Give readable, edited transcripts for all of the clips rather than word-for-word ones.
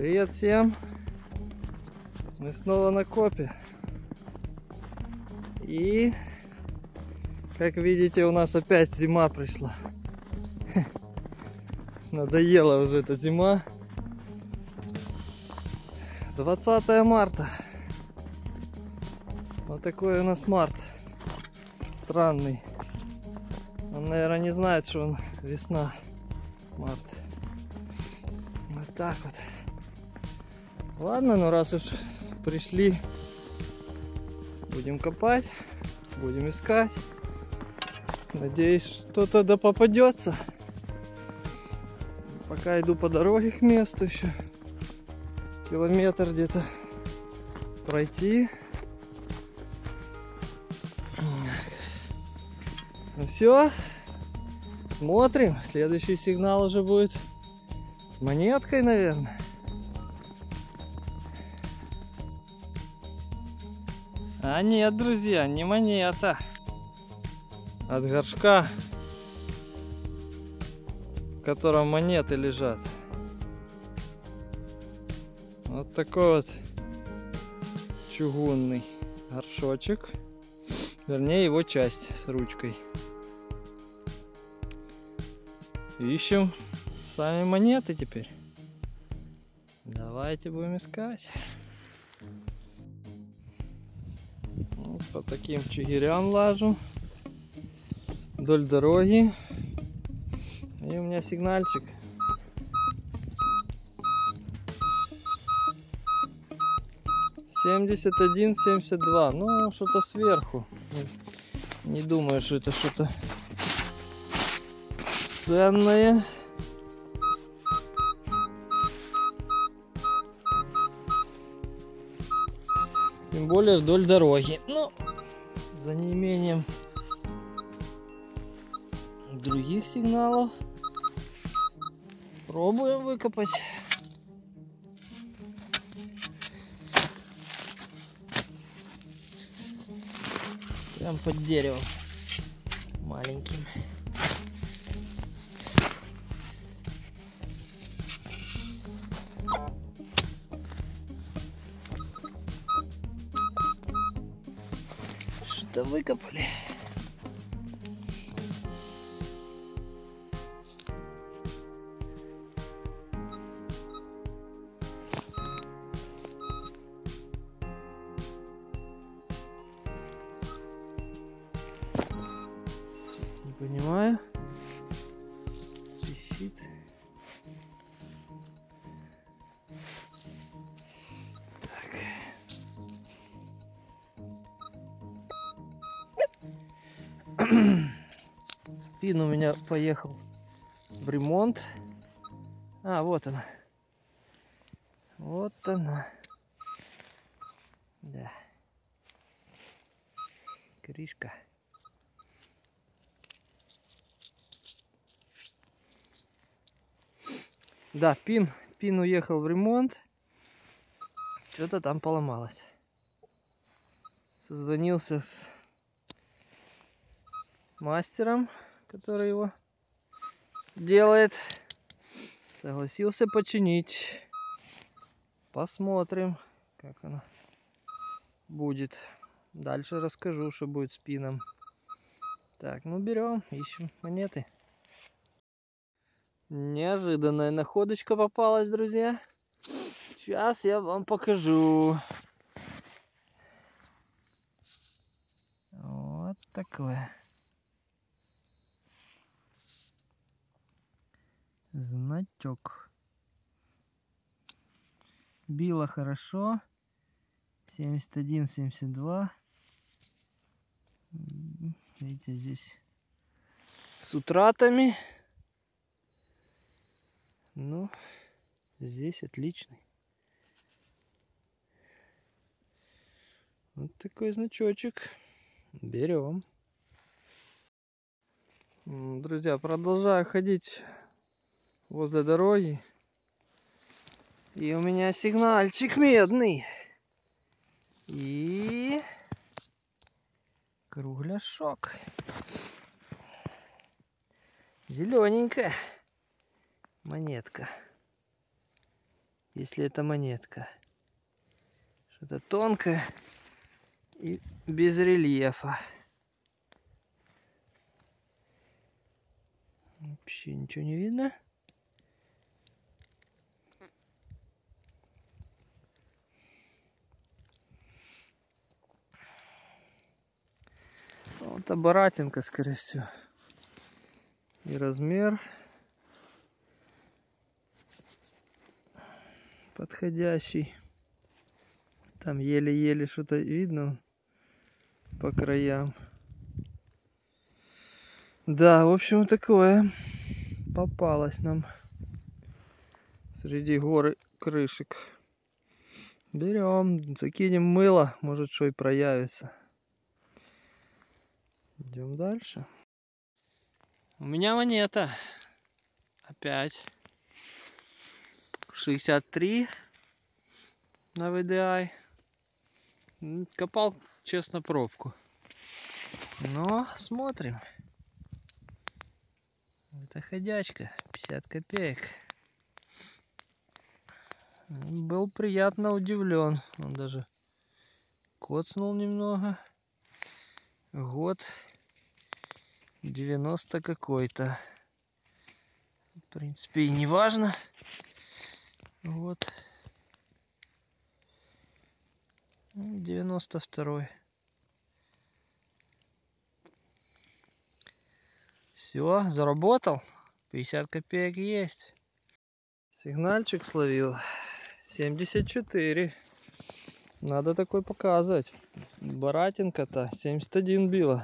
Привет всем! Мы снова на копе. И, как видите, у нас опять зима пришла. Надоела уже эта зима. 20 марта. Вот такой у нас март. Странный. Он, наверное, не знает, что он весна. Март. Вот так вот. Ладно, ну раз уж пришли, будем копать, будем искать. Надеюсь, что-то да попадется. Пока иду по дороге к месту еще. Километр где-то пройти. Ну все. Смотрим. Следующий сигнал уже будет с монеткой, наверное. А нет, друзья, не монета. От горшка, в котором монеты лежат. Вот такой вот чугунный горшочек. Вернее, его часть с ручкой. Ищем сами монеты теперь. Давайте будем искать. Вот по таким чигирям лажу. Вдоль дороги. И у меня сигнальчик. $71.72. Ну, что-то сверху. Не думаю, что это что-то ценное. Тем более вдоль дороги. Ну, за неимением других сигналов пробуем выкопать. Прям под деревом маленьким. Что-то выкопали. Не понимаю. Пищит. Так. Пин у меня поехал в ремонт. А, вот она. Вот она. Да. Крышка. Да, пин уехал в ремонт. Что-то там поломалось. Созвонился с мастером, который его делает. Согласился починить. Посмотрим, как оно будет. Дальше расскажу, что будет с пином. Так, ну берем, ищем монеты. Неожиданная находочка попалась, друзья. Сейчас я вам покажу. Вот такое. Значок. Било хорошо. 71-72. Видите, здесь с утратами. Ну, здесь отличный. Вот такой значочек. Берем. Друзья, продолжаю ходить возле дороги. И у меня сигнальчик медный. И кругляшок. Зелененькая монетка. если это монетка. Что-то тонкое и без рельефа. Вообще ничего не видно. Вот оборатинка, скорее всего. И размер подходящий. Там еле-еле что-то видно по краям. Да, в общем, такое попалось нам среди горы крышек. Берем, закинем мыло, может что и проявится. Идем дальше. У меня монета. Опять. 63 на VDI. Копал, честно, пробку. Но смотрим. Это ходячка. 50 копеек. Был приятно удивлен. Он даже коцнул немного. Год 90 какой-то. В принципе, и не важно. Вот. 92-й. Все, заработал. 50 копеек есть. Сигнальчик словил. 74. Надо такой показывать. Баратинка-то 71 била.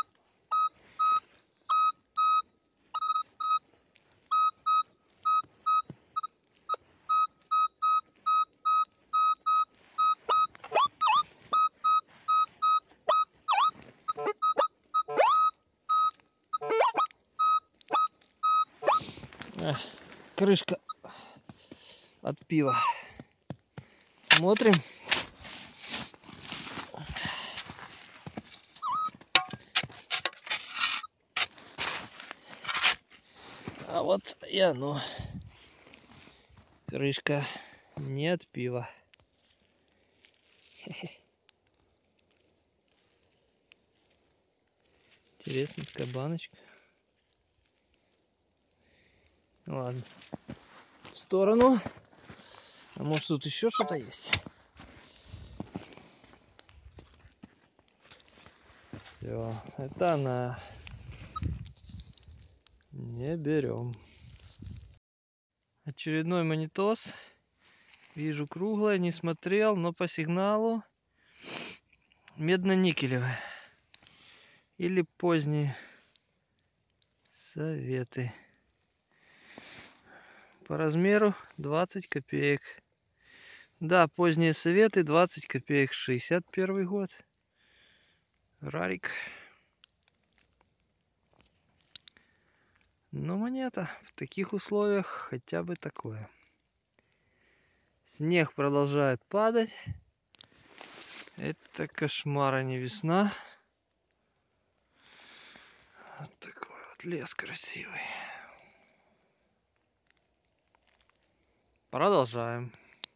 Крышка от пива. Смотрим. А вот и оно. Крышка не от пива. Интересная такая баночка. Ну ладно. В сторону. А может тут еще что-то есть? Все, это она. Не берем. Очередной монетос. Вижу круглое, не смотрел, но по сигналу медно-никелевый. Или поздние советы. По размеру 20 копеек. Да, поздние советы 20 копеек. 61 год. Рарик. Но монета в таких условиях хотя бы такое. Снег продолжает падать. Это кошмар, а не весна. Вот такой вот лес красивый. Продолжаем.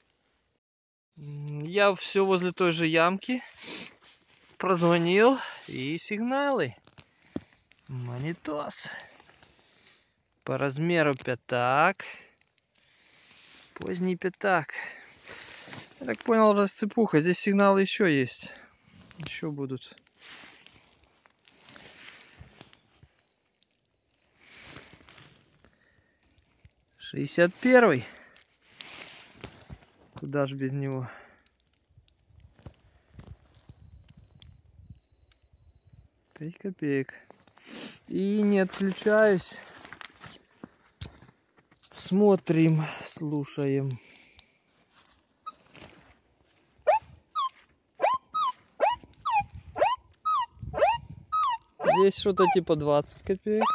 Я все возле той же ямки. Прозвонил и сигналы. Монетос. По размеру пятак. Поздний пятак. Я так понял, расцепуха. Здесь сигналы еще есть. Еще будут. — 61-й. Куда ж без него? — 5 копеек. И не отключаюсь. Смотрим, слушаем. Здесь что-то типа 20 копеек.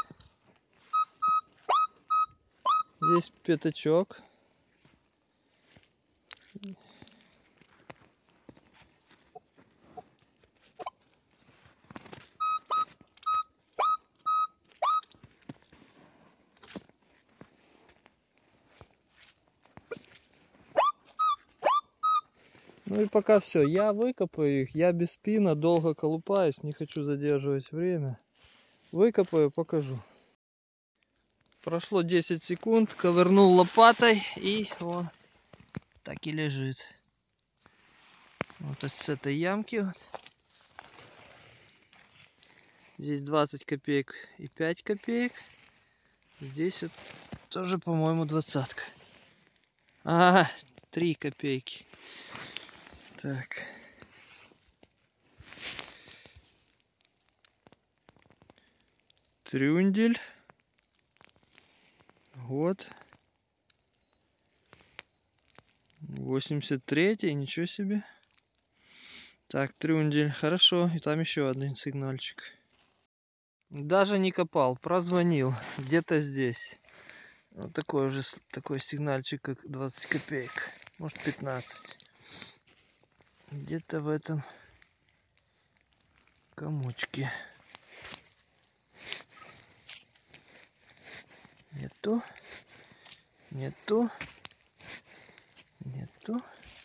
Здесь пятачок. Ну и пока все. Я выкопаю их. Я без спина долго колупаюсь. Не хочу задерживать время. Выкопаю, покажу. Прошло 10 секунд. Ковырнул лопатой. И он так и лежит. Вот с этой ямки. Вот. Здесь 20 копеек и 5 копеек. Здесь вот тоже, по-моему, 20-ка. А, 3 копейки. Так. Трюндель. Год. 83-й, ничего себе. Так, трюндель, хорошо. И там еще один сигнальчик. Даже не копал, прозвонил. Где-то здесь. Вот такой уже такой сигнальчик, как 20 копеек. Может 15. Где-то в этом комочке. Нету. Нету. Нету.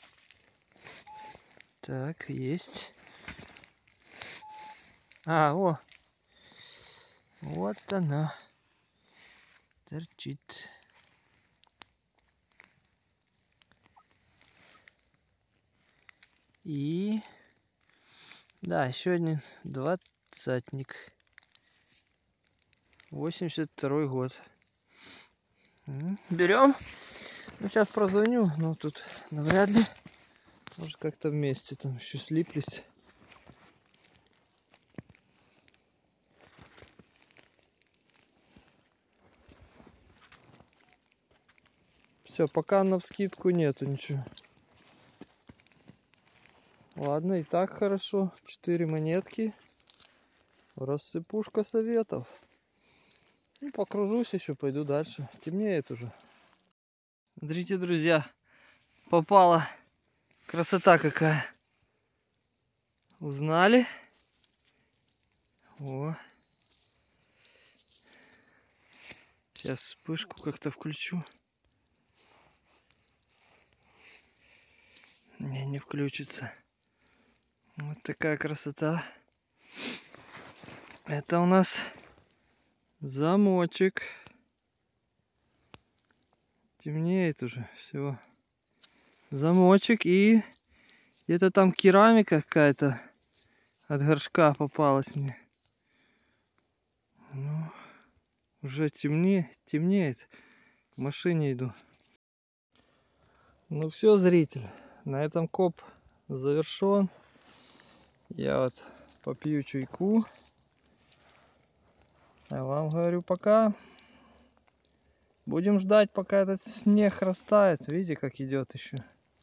Так, есть. А, о. Вот она. Торчит. И... Да, еще один 20-ник. 82-й год. Берем. Ну, сейчас прозвоню, но тут навряд ли. Может, как-то вместе там еще слиплись. Все, пока навскидку нету ничего. Ладно, и так хорошо. 4 монетки. Рассыпушка советов. Ну, покружусь еще, пойду дальше. Темнеет уже. Смотрите, друзья, попала. Красота какая. Узнали? О. Сейчас вспышку как-то включу. Не включится. Вот такая красота. Это у нас замочек. Темнеет уже. Все. Замочек и где-то там керамика какая-то от горшка попалась мне. Ну, уже темнеет. К машине иду. Ну все, зритель. На этом коп завершен. Я вот попью чайку. А вам говорю пока. Будем ждать, пока этот снег растает. Видите, как идет еще.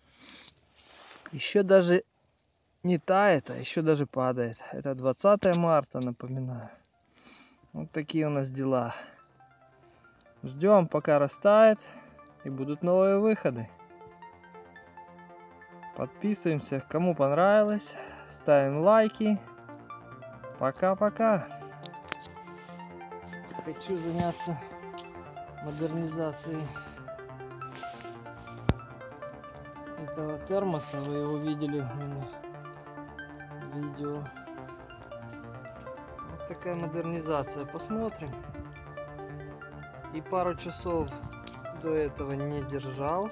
Еще даже не тает, а еще даже падает. Это 20 марта, напоминаю. Вот такие у нас дела. Ждем, пока растает. И будут новые выходы. Подписываемся, кому понравилось. Ставим лайки. Пока-пока. Хочу заняться модернизацией этого термоса. Вы его видели у меня в видео. Вот такая модернизация. Посмотрим. И пару часов до этого не держал.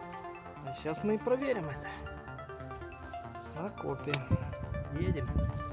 А сейчас мы и проверим это. На копе. Едем.